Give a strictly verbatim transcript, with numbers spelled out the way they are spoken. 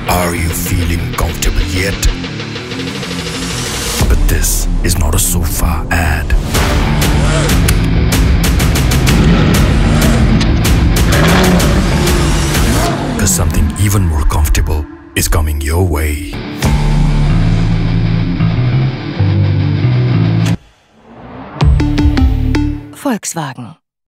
Are you feeling comfortable yet? But this is not a sofa ad. Because something even more comfortable is coming your way. Volkswagen.